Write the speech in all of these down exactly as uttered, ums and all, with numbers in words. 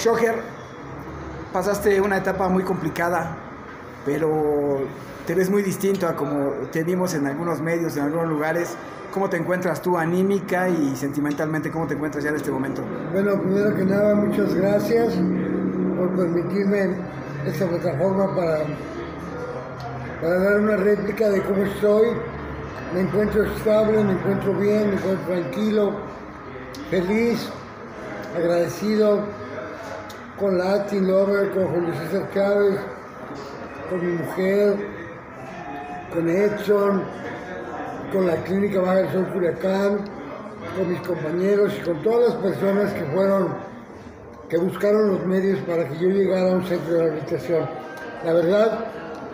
Shocker, pasaste una etapa muy complicada, pero te ves muy distinto a como te vimos en algunos medios, en algunos lugares. ¿Cómo te encuentras tú anímica y sentimentalmente? ¿Cómo te encuentras ya en este momento? Bueno, primero que nada, muchas gracias por permitirme esta plataforma para, para dar una réplica de cómo estoy. Me encuentro estable, me encuentro bien, me encuentro tranquilo, feliz, agradecido con Latin Lover, con Julio César Chávez, con mi mujer, con Edson, con la Clínica Baja del Sol Culiacán, con mis compañeros y con todas las personas que fueron, que buscaron los medios para que yo llegara a un centro de rehabilitación. La verdad,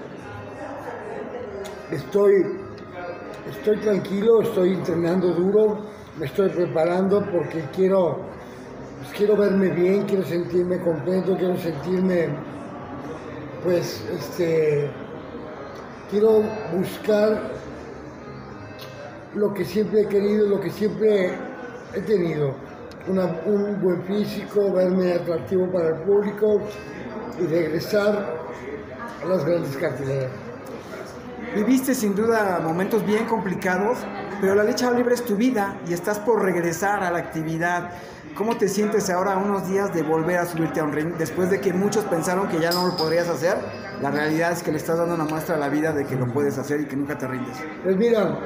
estoy, estoy tranquilo, estoy entrenando duro, me estoy preparando porque quiero, pues quiero verme bien, quiero sentirme contento, quiero sentirme, pues, este, quiero buscar lo que siempre he querido, lo que siempre he tenido, Una, un buen físico, verme atractivo para el público y regresar a las grandes carteleras. Viviste sin duda momentos bien complicados, pero la lucha libre es tu vida y estás por regresar a la actividad. ¿Cómo te sientes ahora a unos días de volver a subirte a un ring después de que muchos pensaron que ya no lo podrías hacer? La realidad es que le estás dando una muestra a la vida de que lo puedes hacer y que nunca te rindes. Pues mira,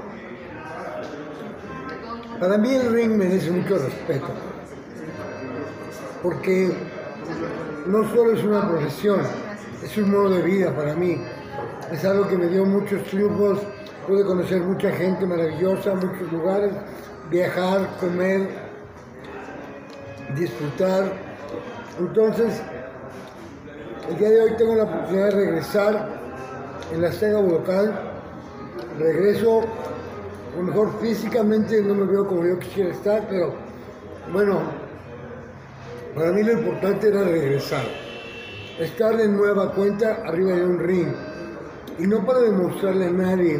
para mí el ring merece mucho respeto, porque no solo es una profesión, es un modo de vida para mí. Es algo que me dio muchos triunfos, pude conocer mucha gente maravillosa, muchos lugares, viajar, comer, disfrutar. Entonces, el día de hoy tengo la oportunidad de regresar en la Azteca Budokan. Regreso, a lo mejor físicamente no me veo como yo quisiera estar, pero bueno, para mí lo importante era regresar, estar de nueva cuenta arriba de un ring, y no para demostrarle a nadie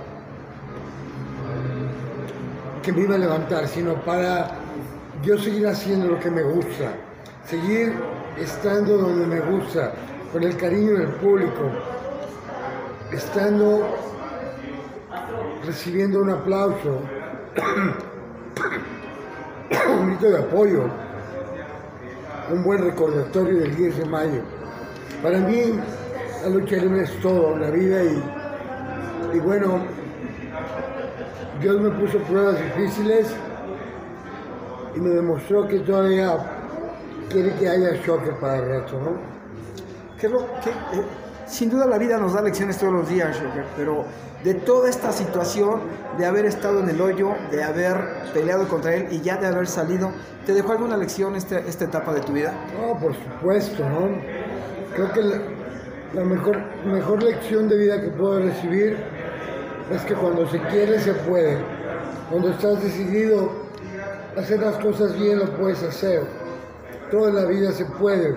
que me iba a levantar, sino para yo seguir haciendo lo que me gusta, seguir estando donde me gusta, con el cariño del público, estando, recibiendo un aplauso, un grito de apoyo, un buen recordatorio del diez de mayo. Para mí, la lucha libre es todo, la vida, y, y bueno, Dios me puso pruebas difíciles y me demostró que todavía quiere que haya Shocker para el rato, ¿no? ¿Qué es lo que, eh, sin duda la vida nos da lecciones todos los días, Shocker, pero de toda esta situación, de haber estado en el hoyo, de haber peleado contra él y ya de haber salido, ¿te dejó alguna lección este, esta etapa de tu vida? No, por supuesto, ¿no? Creo que la, la mejor, mejor lección de vida que puedo recibir es que cuando se quiere, se puede. Cuando estás decidido a hacer las cosas bien, lo puedes hacer. Toda la vida se puede.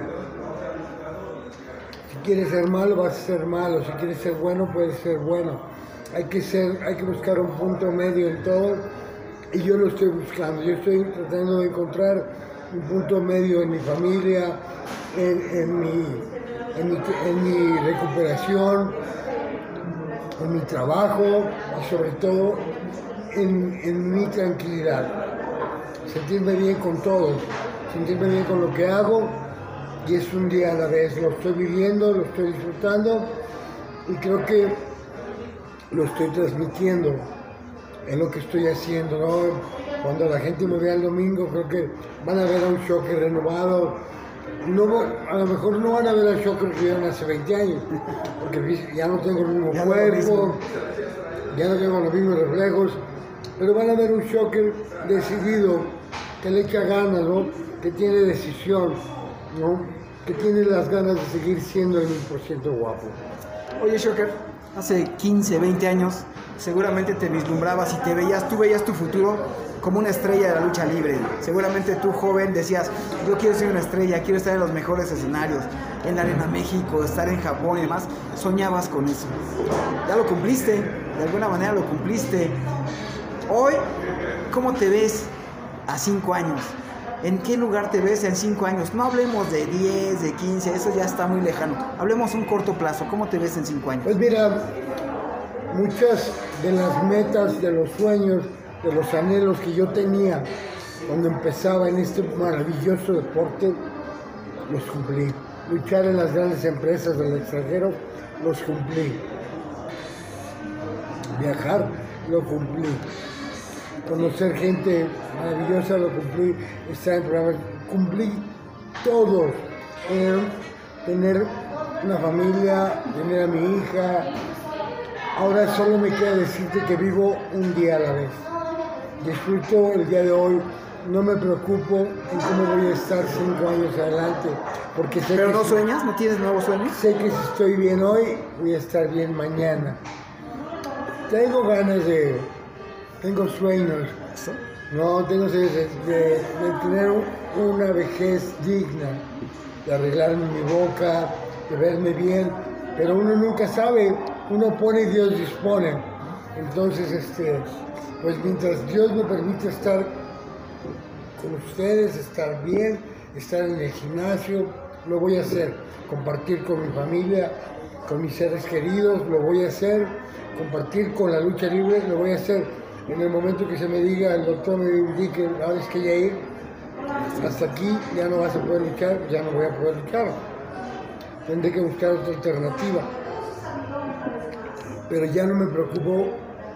Si quieres ser malo, vas a ser malo. Si quieres ser bueno, puedes ser bueno. Hay que ser, hay que buscar un punto medio en todo, y yo lo estoy buscando. Yo estoy tratando de encontrar un punto medio en mi familia, en, en, mi, en, mi, en mi recuperación, en mi trabajo y sobre todo en, en mi tranquilidad. Sentirme bien con todos, sentirme bien con lo que hago, y es un día a la vez. Lo estoy viviendo, lo estoy disfrutando, y creo que lo estoy transmitiendo en lo que estoy haciendo, ¿no? Cuando la gente me vea el domingo, creo que van a ver a un Shocker renovado. No, a lo mejor no van a ver al Shocker que vieron hace veinte años, porque ya no tengo el mismo ya cuerpo, no ya no tengo los mismos reflejos, pero van a ver un Shocker decidido, que le echa ganas, ¿no? Que tiene decisión, ¿no? Que tiene las ganas de seguir siendo el mil por ciento guapo. Oye, Shocker, hace quince, veinte años seguramente te vislumbrabas y te veías, tú veías tu futuro como una estrella de la lucha libre. Seguramente tú, joven, decías, yo quiero ser una estrella, quiero estar en los mejores escenarios, en la Arena México, estar en Japón y demás. Soñabas con eso. Ya lo cumpliste, de alguna manera lo cumpliste. Hoy, ¿cómo te ves a cinco años? ¿En qué lugar te ves en cinco años? No hablemos de diez, de quince, eso ya está muy lejano. Hablemos un corto plazo. ¿Cómo te ves en cinco años? Pues mira, muchas de las metas, de los sueños, de los anhelos que yo tenía cuando empezaba en este maravilloso deporte, los cumplí. Luchar en las grandes empresas del extranjero, los cumplí. Viajar, lo cumplí. Conocer gente maravillosa, lo cumplí. Estar en programas, cumplí todos. Eh, tener una familia, tener a mi hija. Ahora solo me queda decirte que vivo un día a la vez. Disfruto el día de hoy. No me preocupo en cómo voy a estar cinco años adelante. Porque sé ¿Pero que no si, sueñas? ¿No tienes nuevos sueños? sé que si estoy bien hoy, voy a estar bien mañana. Tengo ganas de... Tengo sueños. ¿Sí? No, tengo de, de, de tener una vejez digna, de arreglarme mi boca, de verme bien, pero uno nunca sabe, uno pone y Dios dispone. Entonces, este, pues mientras Dios me permite estar con ustedes, estar bien, estar en el gimnasio, lo voy a hacer. Compartir con mi familia, con mis seres queridos, lo voy a hacer. Compartir con la lucha libre, lo voy a hacer. En el momento que se me diga, el doctor me indique, ahora es que ya ir, hasta aquí ya no vas a poder luchar, ya no voy a poder luchar. Tendré que buscar otra alternativa. Pero ya no me preocupo,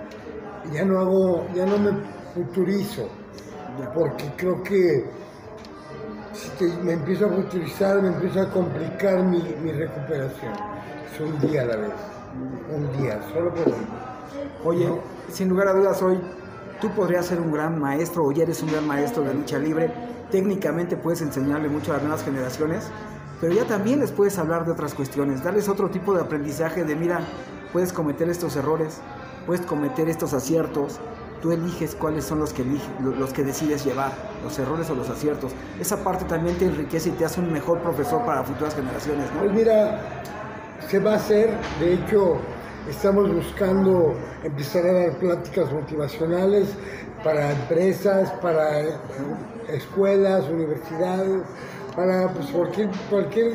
ya no hago, ya no me futurizo, porque creo que si te, me empiezo a futurizar, me empiezo a complicar mi, mi recuperación. Es un día a la vez, un día, solo por hoy. Oye, ¿no? Sin lugar a dudas, hoy tú podrías ser un gran maestro, o ya eres un gran maestro de lucha libre. Técnicamente puedes enseñarle mucho a las nuevas generaciones, pero ya también les puedes hablar de otras cuestiones, darles otro tipo de aprendizaje de, mira, puedes cometer estos errores, puedes cometer estos aciertos, tú eliges cuáles son los que, elige, los que decides llevar, los errores o los aciertos. Esa parte también te enriquece y te hace un mejor profesor para futuras generaciones, ¿no? Pues mira, se va a hacer, de hecho, estamos buscando empezar a dar pláticas motivacionales para empresas, para escuelas, universidades, para pues, cualquier, cualquier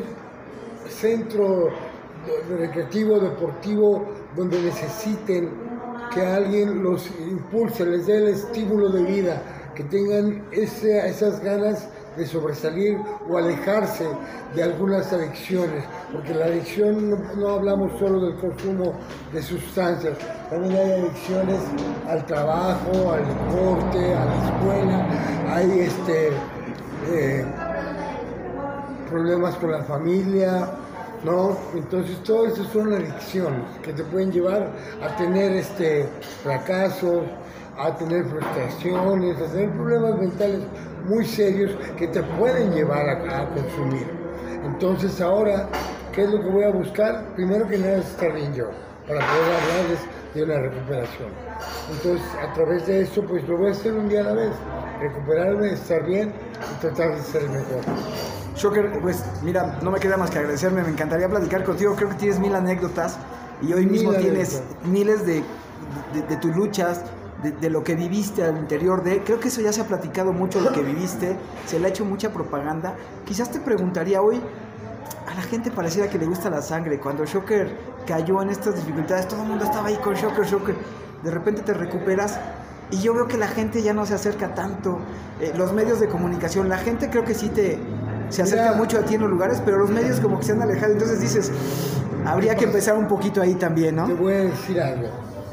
centro recreativo, deportivo, donde necesiten que alguien los impulse, les dé el estímulo de vida, que tengan ese, esas ganas de sobresalir o alejarse de algunas adicciones, porque la adicción no, no hablamos solo del consumo de sustancias, también hay adicciones al trabajo, al deporte, a la escuela, hay este, eh, problemas con la familia, ¿no? Entonces todo eso son adicciones que te pueden llevar a tener este, fracasos, a tener frustraciones, a tener problemas mentales muy serios que te pueden llevar a, a consumir. Entonces ahora, ¿qué es lo que voy a buscar? Primero que nada es estar bien yo, para poder hablarles de una recuperación. Entonces, a través de eso, pues lo voy a hacer un día a la vez, recuperarme, estar bien y tratar de ser el mejor. Shocker, pues mira, no me queda más que agradecerme, me encantaría platicar contigo, creo que tienes mil anécdotas y hoy mismo Mil tienes anécdotas. miles de, de, de tus luchas, de, de lo que viviste al interior de, creo que eso ya se ha platicado mucho, lo que viviste, se le ha hecho mucha propaganda. Quizás te preguntaría hoy, a la gente pareciera que le gusta la sangre, cuando Shocker cayó en estas dificultades, todo el mundo estaba ahí con Shocker, Shocker, de repente te recuperas. Y yo veo que la gente ya no se acerca tanto, eh, los medios de comunicación, la gente creo que sí te, se acerca Mira, mucho a ti en los lugares, pero los medios como que se han alejado, entonces dices, habría que empezar un poquito ahí también, ¿no? Te voy a decir algo,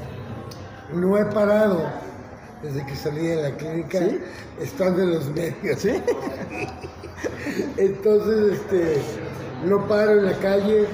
no he parado desde que salí de la clínica, ¿Sí? estando en los medios. ¿Sí? Entonces, este, no paro en la calle,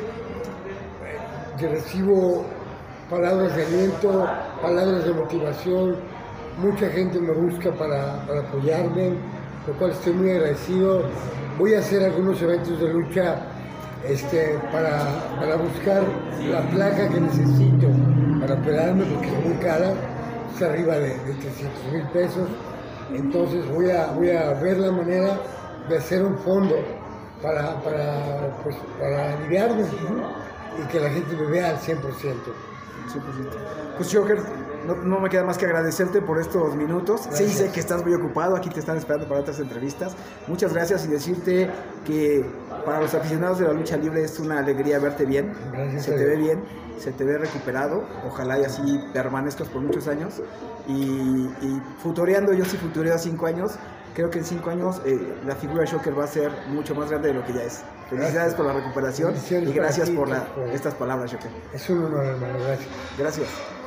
yo recibo palabras de aliento, palabras de motivación, mucha gente me busca para, para apoyarme, lo cual estoy muy agradecido. Voy a hacer algunos eventos de lucha este, para, para buscar la placa que necesito para operarme, porque es muy cara, es arriba de, de trescientos mil pesos. Entonces voy a, voy a ver la manera de hacer un fondo para, para, pues, para aliviarme, ¿no? Y que la gente me vea al cien por ciento. Pues Shocker, no, no me queda más que agradecerte por estos minutos. Gracias. Sí, sé que estás muy ocupado, aquí te están esperando para otras entrevistas. Muchas gracias y decirte que para los aficionados de la lucha libre es una alegría verte bien. Gracias Se a te ve Dios. bien, se te ve recuperado. Ojalá y así permanezcas por muchos años. Y, y futureando, yo sí futureo a cinco años. Creo que en cinco años eh, la figura de Shocker va a ser mucho más grande de lo que ya es. Felicidades Gracias. por la recuperación Bendiciones y gracias para ti, por, la, por- estas palabras, Shocker. Es un honor, hermano, gracias. Gracias.